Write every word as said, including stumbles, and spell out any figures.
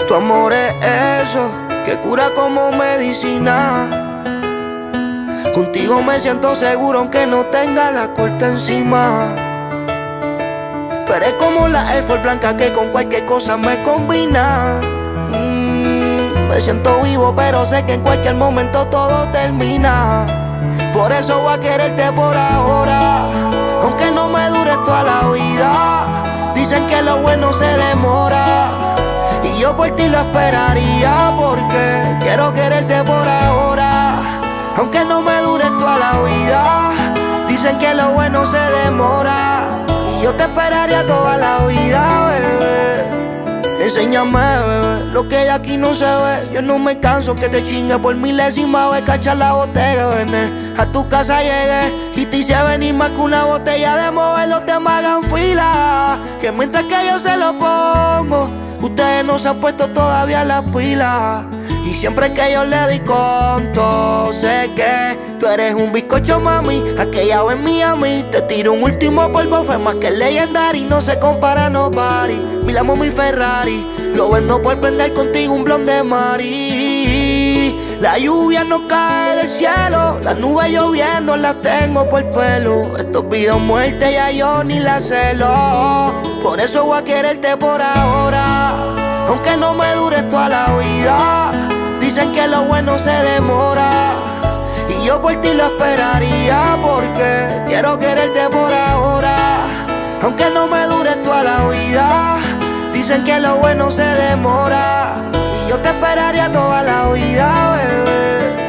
Tu amor es eso que cura como medicina. Contigo me siento seguro aunque no tenga la corte encima. Tú eres como la Air Force blanca que con cualquier cosa me combina. mm, Me siento vivo pero sé que en cualquier momento todo termina. Por eso voy a quererte por ahora, aunque no me dure toda la vida. Dicen que lo bueno se demora y yo por ti lo esperaría, porque quiero quererte por ahora, aunque no me dure toda la vida. Dicen que lo bueno se demora y yo te esperaría toda la vida, bebé. Enséñame, bebé, lo que de aquí no se ve. Yo no me canso que te chingue por milésima vez. Cachar la botella, vené. A tu casa llegué y te hice venir más que una botella de moverlo, te me hagan fila. Que mientras que yo se lo pongo, ustedes no se han puesto todavía las pilas. Y siempre que yo le doy conto, sé que tú eres un bizcocho, mami. Aquella vez en Miami te tiro un último polvo, fue más que legendary. No se compara a nobody. Mi Lambo, mi Ferrari, lo vendo por prender contigo un blonde de Mari. La lluvia no cae del cielo, las nubes lloviendo las tengo por pelo. Estos videos muerte ya yo ni la celo. Por eso voy a quererte por ahora, aunque no me dure toda la vida. Dicen que lo bueno se demora y yo por ti lo esperaría, porque quiero quererte por ahora, aunque no me dure toda la vida. Dicen que lo bueno se demora y yo te esperaría toda la vida, bebé.